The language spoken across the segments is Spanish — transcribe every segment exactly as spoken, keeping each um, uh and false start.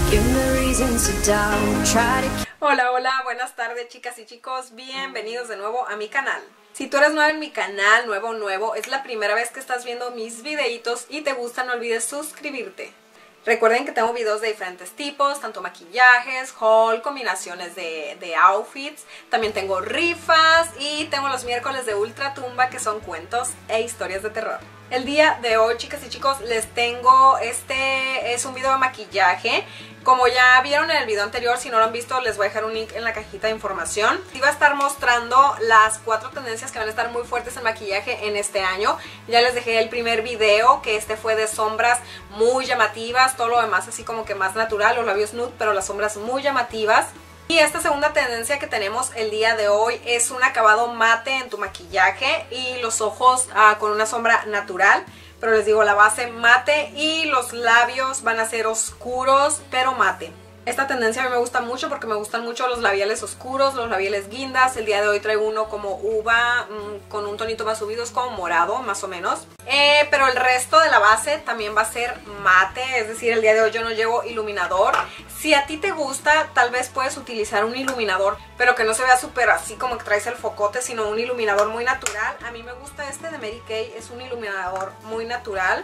Hola, hola, buenas tardes chicas y chicos, bienvenidos de nuevo a mi canal. Si tú eres nuevo en mi canal, nuevo, nuevo, es la primera vez que estás viendo mis videitos y te gusta, no olvides suscribirte. Recuerden que tengo videos de diferentes tipos, tanto maquillajes, haul, combinaciones de, de outfits. También tengo rifas y tengo los miércoles de Ultratumba, que son cuentos e historias de terror. El día de hoy, chicas y chicos, les tengo, este es un video de maquillaje. Como ya vieron en el video anterior, si no lo han visto, les voy a dejar un link en la cajita de información. Iba a estar mostrando las cuatro tendencias que van a estar muy fuertes en maquillaje en este año. Ya les dejé el primer video, que este fue de sombras muy llamativas, todo lo demás así como que más natural, los labios nude, pero las sombras muy llamativas. Y esta segunda tendencia que tenemos el día de hoy es un acabado mate en tu maquillaje y los ojos ah, con una sombra natural. Pero les digo, la base mate y los labios van a ser oscuros pero mate. Esta tendencia a mí me gusta mucho porque me gustan mucho los labiales oscuros, los labiales guindas. El día de hoy traigo uno como uva mmm, con un tonito más subido, es como morado más o menos. Eh, pero el resto de la base también va a ser mate, es decir, el día de hoy yo no llevo iluminador. Si a ti te gusta, tal vez puedes utilizar un iluminador, pero que no se vea súper así como que traes el focote, sino un iluminador muy natural. A mí me gusta este de Mary Kay, es un iluminador muy natural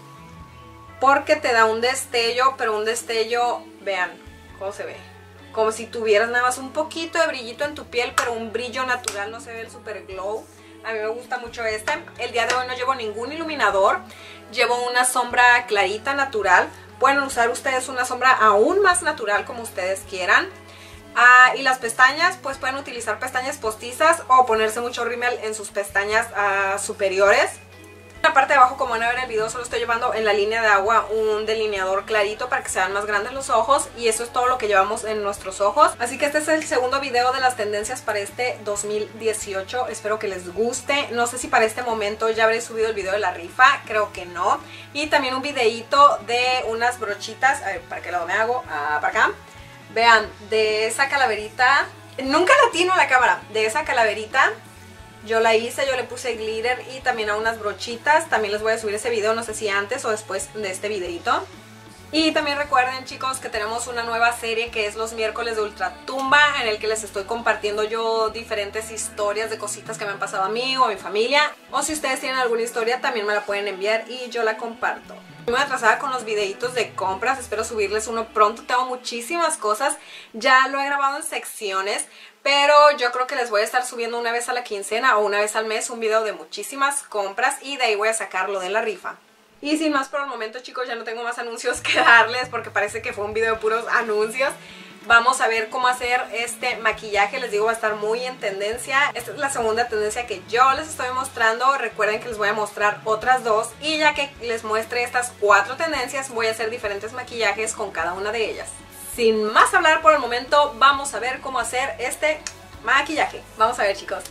porque te da un destello, pero un destello, vean cómo se ve, como si tuvieras nada más un poquito de brillito en tu piel, pero un brillo natural, no se ve el super glow. A mí me gusta mucho este. El día de hoy no llevo ningún iluminador, llevo una sombra clarita natural. Pueden usar ustedes una sombra aún más natural como ustedes quieran. Ah, y las pestañas, pues pueden utilizar pestañas postizas o ponerse mucho rímel en sus pestañas ah, superiores. En la parte de abajo, como van a ver en el video, solo estoy llevando en la línea de agua un delineador clarito para que se vean más grandes los ojos. Y eso es todo lo que llevamos en nuestros ojos. Así que este es el segundo video de las tendencias para este dos mil dieciocho. Espero que les guste. No sé si para este momento ya habré subido el video de la rifa, creo que no. Y también un videito de unas brochitas, a ver, ¿para qué lado me hago? Ah, para acá. Vean, de esa calaverita, nunca la atino a la cámara, de esa calaverita. Yo la hice, yo le puse glitter y también a unas brochitas. También les voy a subir ese video, no sé si antes o después de este videito. Y también recuerden, chicos, que tenemos una nueva serie que es los miércoles de Ultratumba, en el que les estoy compartiendo yo diferentes historias de cositas que me han pasado a mí o a mi familia. O si ustedes tienen alguna historia, también me la pueden enviar y yo la comparto. Estoy muy atrasada con los videitos de compras, espero subirles uno pronto. Tengo muchísimas cosas, ya lo he grabado en secciones, pero yo creo que les voy a estar subiendo una vez a la quincena o una vez al mes un video de muchísimas compras y de ahí voy a sacar lo de la rifa. Y sin más por el momento, chicos, ya no tengo más anuncios que darles porque parece que fue un video de puros anuncios. Vamos a ver cómo hacer este maquillaje, les digo, va a estar muy en tendencia. Esta es la segunda tendencia que yo les estoy mostrando. Recuerden que les voy a mostrar otras dos y ya que les muestre estas cuatro tendencias voy a hacer diferentes maquillajes con cada una de ellas. Sin más hablar por el momento, vamos a ver cómo hacer este maquillaje. Vamos a ver, chicos.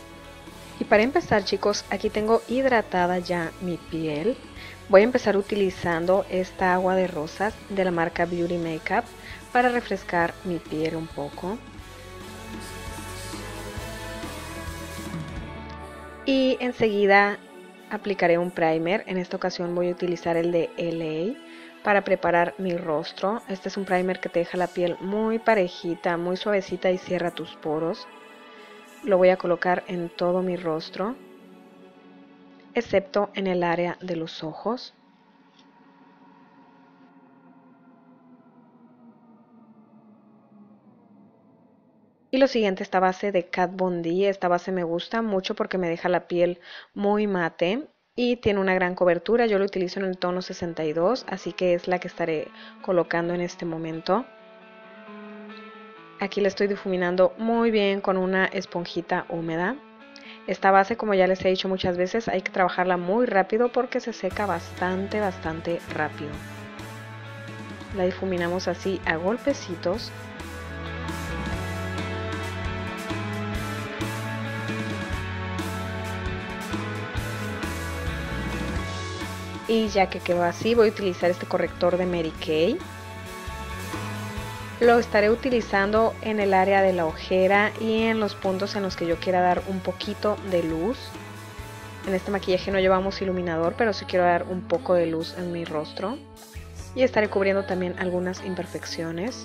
Y para empezar, chicos, aquí tengo hidratada ya mi piel. Voy a empezar utilizando esta agua de rosas de la marca Beauty Makeup para refrescar mi piel un poco. Y enseguida aplicaré un primer. En esta ocasión voy a utilizar el de L A para preparar mi rostro. Este es un primer que te deja la piel muy parejita, muy suavecita y cierra tus poros. Lo voy a colocar en todo mi rostro, excepto en el área de los ojos. Y lo siguiente, esta base de Kat Von D. Esta base me gusta mucho porque me deja la piel muy mate y tiene una gran cobertura. Yo lo utilizo en el tono sesenta y dos, así que es la que estaré colocando en este momento. Aquí le estoy difuminando muy bien con una esponjita húmeda. Esta base, como ya les he dicho muchas veces, hay que trabajarla muy rápido porque se seca bastante, bastante rápido. La difuminamos así a golpecitos. Y ya que quedó así, voy a utilizar este corrector de Mary Kay. Lo estaré utilizando en el área de la ojera y en los puntos en los que yo quiera dar un poquito de luz. En este maquillaje no llevamos iluminador, pero sí quiero dar un poco de luz en mi rostro. y estaré cubriendo también algunas imperfecciones.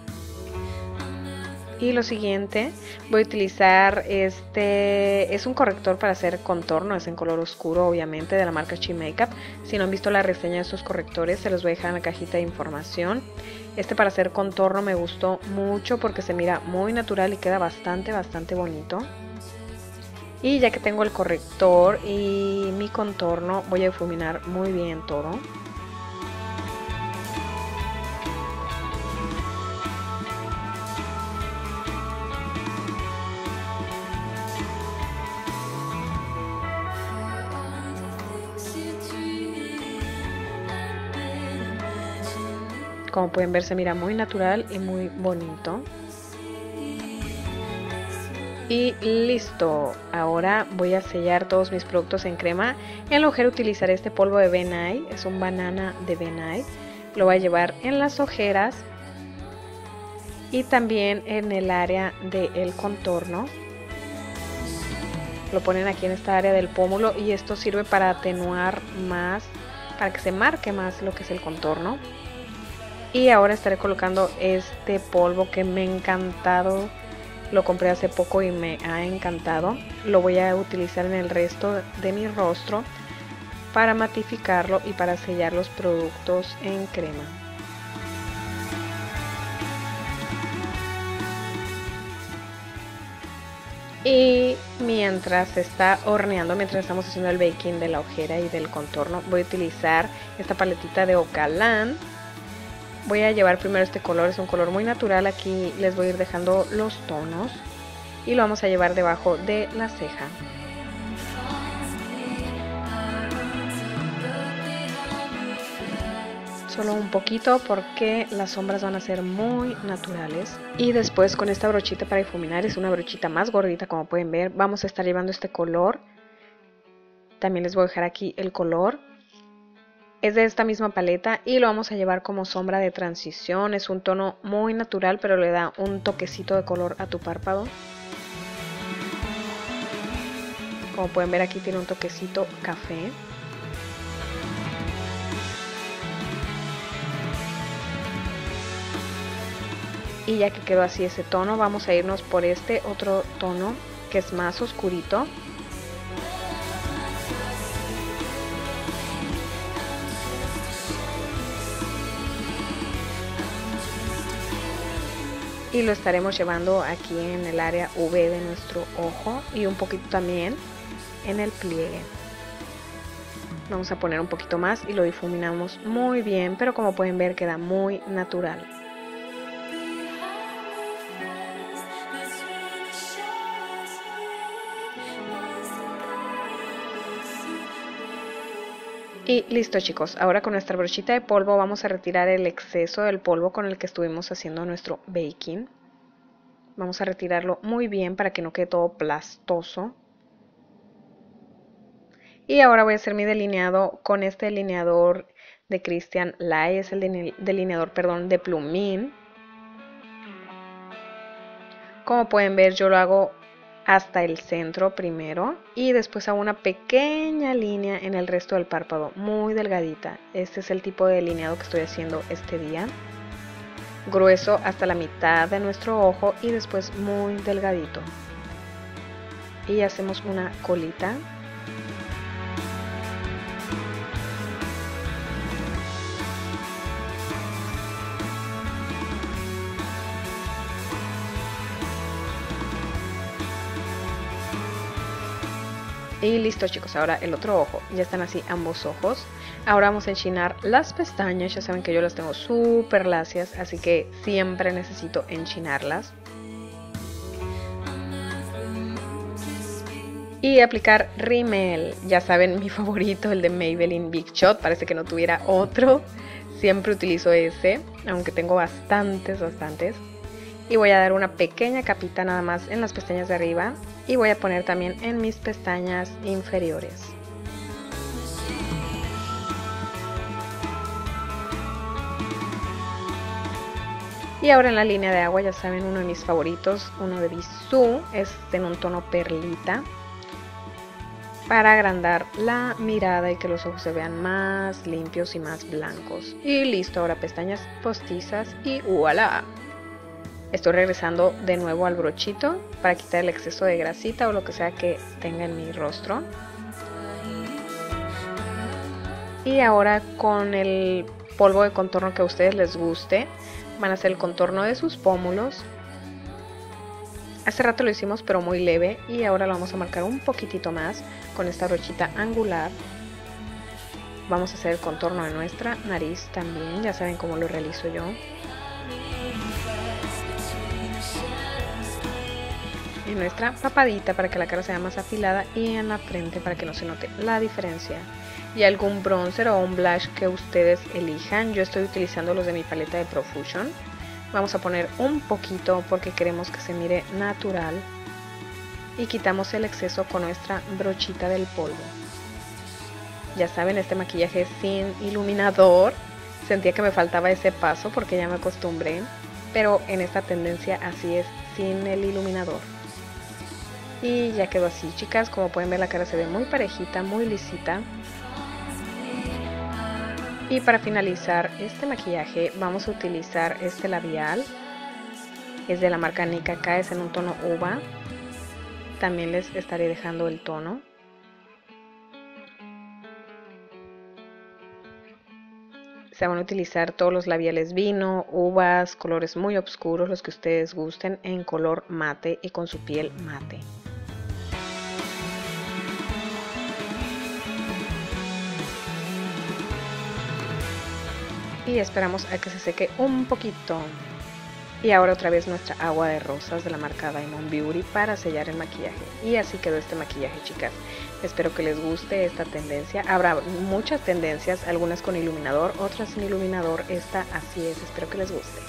Y lo siguiente, voy a utilizar este, es un corrector para hacer contorno, es en color oscuro obviamente, de la marca Chi Makeup. Si no han visto la reseña de estos correctores, se los voy a dejar en la cajita de información. Este para hacer contorno me gustó mucho porque se mira muy natural y queda bastante, bastante bonito. Y ya que tengo el corrector y mi contorno, voy a difuminar muy bien todo. Como pueden ver, se mira muy natural y muy bonito. Y listo. Ahora voy a sellar todos mis productos en crema. En la ojera utilizaré este polvo de Ben Nye. Es un banana de Ben Nye. Lo voy a llevar en las ojeras. Y también en el área del contorno. Lo ponen aquí en esta área del pómulo. Y esto sirve para atenuar más, para que se marque más lo que es el contorno. Y ahora estaré colocando este polvo que me ha encantado. Lo compré hace poco y me ha encantado. Lo voy a utilizar en el resto de mi rostro para matificarlo y para sellar los productos en crema. Y mientras se está horneando, mientras estamos haciendo el baking de la ojera y del contorno, voy a utilizar esta paletita de Ocalán. Voy a llevar primero este color, es un color muy natural, aquí les voy a ir dejando los tonos y lo vamos a llevar debajo de la ceja. Solo un poquito porque las sombras van a ser muy naturales. Y después con esta brochita para difuminar, es una brochita más gordita como pueden ver, vamos a estar llevando este color. También les voy a dejar aquí el color. Es de esta misma paleta y lo vamos a llevar como sombra de transición. Es un tono muy natural, pero le da un toquecito de color a tu párpado. Como pueden ver, aquí tiene un toquecito café. Y ya que quedó así ese tono, vamos a irnos por este otro tono que es más oscurito. Y lo estaremos llevando aquí en el área V de nuestro ojo y un poquito también en el pliegue. Vamos a poner un poquito más y lo difuminamos muy bien, pero como pueden ver queda muy natural. Y listo chicos, ahora con nuestra brochita de polvo vamos a retirar el exceso del polvo con el que estuvimos haciendo nuestro baking. Vamos a retirarlo muy bien para que no quede todo plastoso. Y ahora voy a hacer mi delineado con este delineador de Christian Lay, es el delineador, perdón, de plumín. Como pueden ver, yo lo hago hasta el centro primero y después hago una pequeña línea en el resto del párpado, muy delgadita. Este es el tipo de delineado que estoy haciendo este día. Grueso hasta la mitad de nuestro ojo y después muy delgadito. Y hacemos una colita. Y listo chicos, ahora el otro ojo, ya están así ambos ojos. Ahora vamos a enchinar las pestañas, ya saben que yo las tengo súper lacias, así que siempre necesito enchinarlas. Y aplicar rímel, ya saben mi favorito, el de Maybelline Big Shot, parece que no tuviera otro. Siempre utilizo ese, aunque tengo bastantes, bastantes. Y voy a dar una pequeña capita nada más en las pestañas de arriba. Y voy a poner también en mis pestañas inferiores. Y ahora en la línea de agua, ya saben, uno de mis favoritos, uno de Bisú, es en un tono perlita. para agrandar la mirada y que los ojos se vean más limpios y más blancos. Y listo, ahora pestañas postizas y ¡voilà! Estoy regresando de nuevo al brochito para quitar el exceso de grasita o lo que sea que tenga en mi rostro. Y ahora con el polvo de contorno que a ustedes les guste, van a hacer el contorno de sus pómulos. Hace rato lo hicimos pero muy leve y ahora lo vamos a marcar un poquitito más con esta brochita angular. Vamos a hacer el contorno de nuestra nariz también, ya saben cómo lo realizo yo. En nuestra papadita para que la cara sea más afilada y en la frente para que no se note la diferencia. Y algún bronzer o un blush que ustedes elijan. Yo estoy utilizando los de mi paleta de Profusion. Vamos a poner un poquito porque queremos que se mire natural. Y quitamos el exceso con nuestra brochita del polvo. Ya saben, este maquillaje es sin iluminador. Sentía que me faltaba ese paso porque ya me acostumbré. Pero en esta tendencia así es, sin el iluminador. Y ya quedó así, chicas. Como pueden ver, la cara se ve muy parejita, muy lisita. Y para finalizar este maquillaje vamos a utilizar este labial. Es de la marca Nicka K, es en un tono uva. También les estaré dejando el tono. Se van a utilizar todos los labiales vino, uvas, colores muy oscuros, los que ustedes gusten, en color mate y con su piel mate. Y esperamos a que se seque un poquito. Y ahora otra vez nuestra agua de rosas de la marca Diamond Beauty para sellar el maquillaje. Y así quedó este maquillaje, chicas. Espero que les guste esta tendencia. Habrá muchas tendencias, algunas con iluminador, otras sin iluminador. Esta así es, espero que les guste.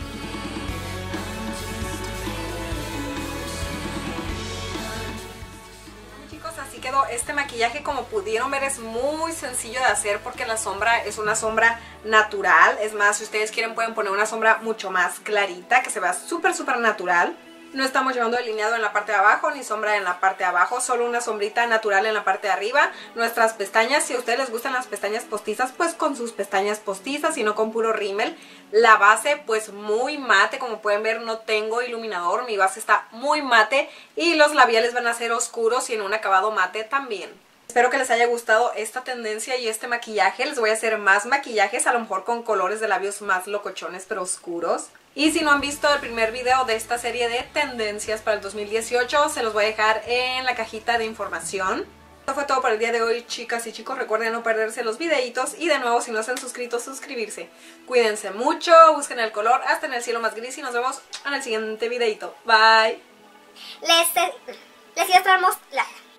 Así quedó este maquillaje. Como pudieron ver, es muy sencillo de hacer porque la sombra es una sombra natural. Es más, si ustedes quieren pueden poner una sombra mucho más clarita que se vea súper súper natural. No estamos llevando delineado en la parte de abajo ni sombra en la parte de abajo, solo una sombrita natural en la parte de arriba. Nuestras pestañas, si a ustedes les gustan las pestañas postizas, pues con sus pestañas postizas y no con puro rímel. La base pues muy mate, como pueden ver no tengo iluminador, mi base está muy mate y los labiales van a ser oscuros y en un acabado mate también. Espero que les haya gustado esta tendencia y este maquillaje. Les voy a hacer más maquillajes, a lo mejor con colores de labios más locochones pero oscuros. Y si no han visto el primer video de esta serie de tendencias para el dos mil dieciocho, se los voy a dejar en la cajita de información. Esto fue todo por el día de hoy, chicas y chicos. Recuerden no perderse los videitos y de nuevo, si no se han suscrito, suscribirse. Cuídense mucho, busquen el color hasta en el cielo más gris y nos vemos en el siguiente videito. Bye. Les, les mostramos la...